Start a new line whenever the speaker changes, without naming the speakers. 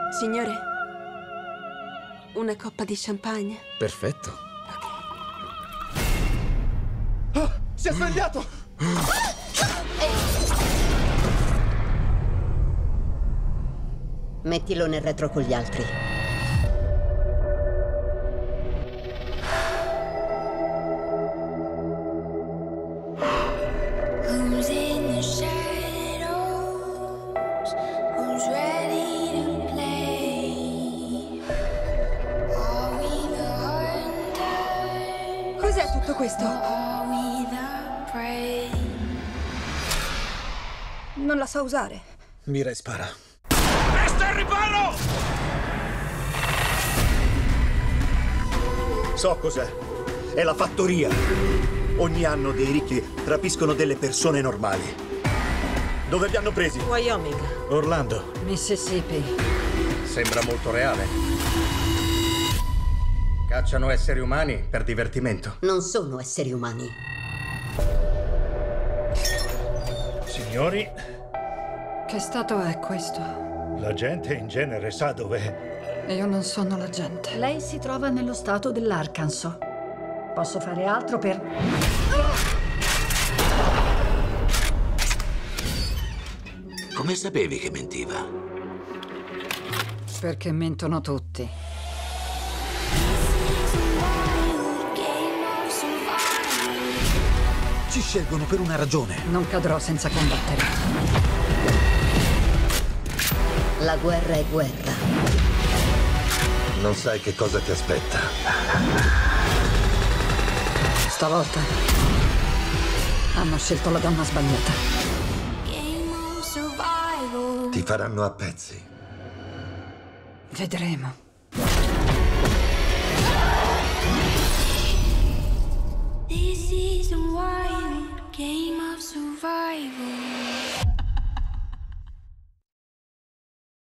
Signore, una coppa di champagne.
Perfetto.
Oh, si è svegliato!
Mettilo nel retro con gli altri.
Cos'è tutto questo? Non la so usare.
Mira e spara.
Resta al riparo! So cos'è. È la fattoria. Ogni anno dei ricchi rapiscono delle persone normali. Dove li hanno presi?
Wyoming,
Orlando.
Mississippi.
Sembra molto reale. Cacciano esseri umani per divertimento.
Non sono esseri umani.
Signori,
Che stato è questo?
la gente in genere sa dov'è.
Io non sono la gente.
Lei si trova nello stato dell'Arkansas. Posso fare altro per...
Come sapevi che mentiva?
Perché mentono tutti.
Ci scelgono per una ragione.
Non cadrò senza combattere.
La guerra è guerra.
Non sai che cosa ti aspetta.
Stavolta hanno scelto la donna sbagliata.
Ti faranno a pezzi.
Vedremo.